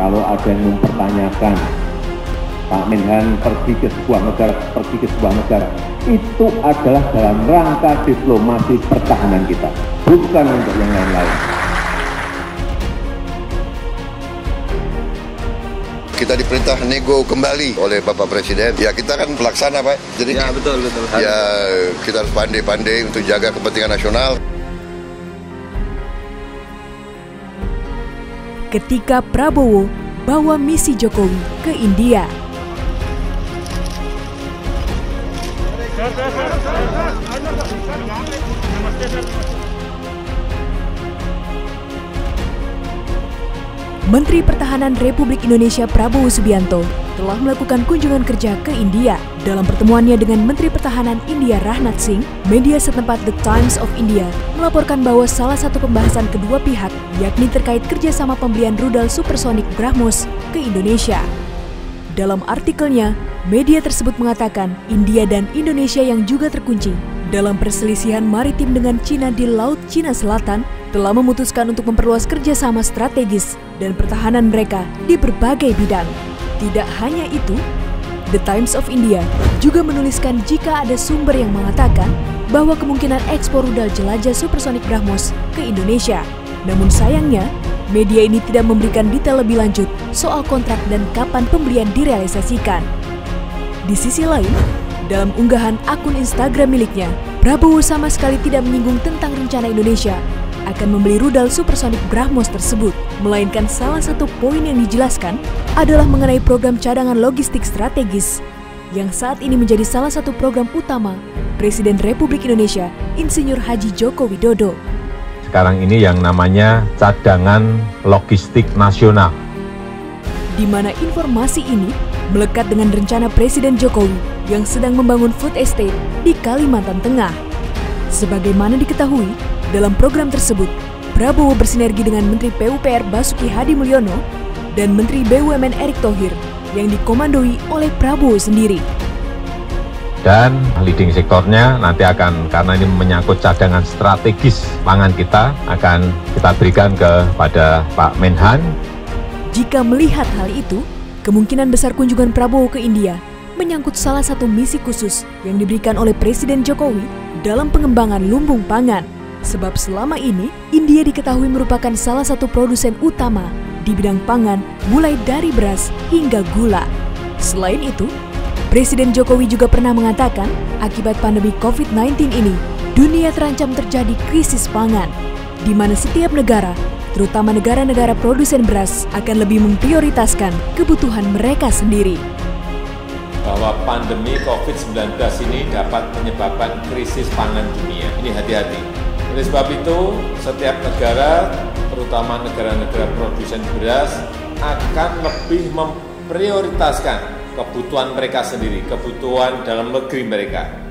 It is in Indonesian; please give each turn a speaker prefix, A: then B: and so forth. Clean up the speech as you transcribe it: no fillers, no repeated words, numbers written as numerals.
A: Kalau ada yang mempertanyakan Pak Menhan pergi ke sebuah negara, itu adalah dalam rangka diplomasi pertahanan kita, bukan untuk yang lain-lain.
B: Kita diperintah nego kembali oleh Bapak Presiden. Ya kita kan pelaksana Pak. Jadi
C: ya betul.
B: Ya kita harus pandai-pandai untuk jaga kepentingan nasional.
D: Ketika Prabowo bawa misi Jokowi ke India. Menteri Pertahanan Republik Indonesia Prabowo Subianto telah melakukan kunjungan kerja ke India. Dalam pertemuannya dengan Menteri Pertahanan India Rajnath Singh, media setempat The Times of India melaporkan bahwa salah satu pembahasan kedua pihak yakni terkait kerjasama pembelian rudal supersonik BrahMos ke Indonesia. Dalam artikelnya, media tersebut mengatakan India dan Indonesia yang juga terkunci dalam perselisihan maritim dengan Cina di Laut Cina Selatan telah memutuskan untuk memperluas kerjasama strategis dan pertahanan mereka di berbagai bidang. Tidak hanya itu, The Times of India juga menuliskan jika ada sumber yang mengatakan bahwa kemungkinan ekspor rudal jelajah supersonik BrahMos ke Indonesia. Namun sayangnya, media ini tidak memberikan detail lebih lanjut soal kontrak dan kapan pembelian direalisasikan. Di sisi lain, dalam unggahan akun Instagram miliknya, Prabowo sama sekali tidak menyinggung tentang rencana Indonesia akan membeli rudal supersonik BrahMos tersebut, melainkan salah satu poin yang dijelaskan adalah mengenai program cadangan logistik strategis yang saat ini menjadi salah satu program utama Presiden Republik Indonesia Insinyur Haji Joko Widodo.
E: Sekarang ini yang namanya cadangan logistik nasional,
D: di mana informasi ini melekat dengan rencana Presiden Jokowi yang sedang membangun food estate di Kalimantan Tengah. Sebagaimana diketahui, dalam program tersebut, Prabowo bersinergi dengan Menteri PUPR Basuki Hadi Mulyono dan Menteri BUMN Erick Thohir yang dikomandoi oleh Prabowo sendiri.
E: Dan leading sektornya nanti akan, karena ini menyangkut cadangan strategis pangan kita, akan kita berikan kepada Pak Menhan.
D: Jika melihat hal itu, kemungkinan besar kunjungan Prabowo ke India menyangkut salah satu misi khusus yang diberikan oleh Presiden Jokowi dalam pengembangan lumbung pangan. Sebab selama ini, India diketahui merupakan salah satu produsen utama di bidang pangan mulai dari beras hingga gula. Selain itu, Presiden Jokowi juga pernah mengatakan akibat pandemi COVID-19 ini, dunia terancam terjadi krisis pangan, di mana setiap negara, terutama negara-negara produsen beras, akan lebih memprioritaskan kebutuhan mereka sendiri.
F: Bahwa pandemi COVID-19 ini dapat menyebabkan krisis pangan dunia. Ini hati-hati. Oleh sebab itu, setiap negara, terutama negara-negara produsen beras, akan lebih memprioritaskan kebutuhan mereka sendiri, kebutuhan dalam negeri mereka.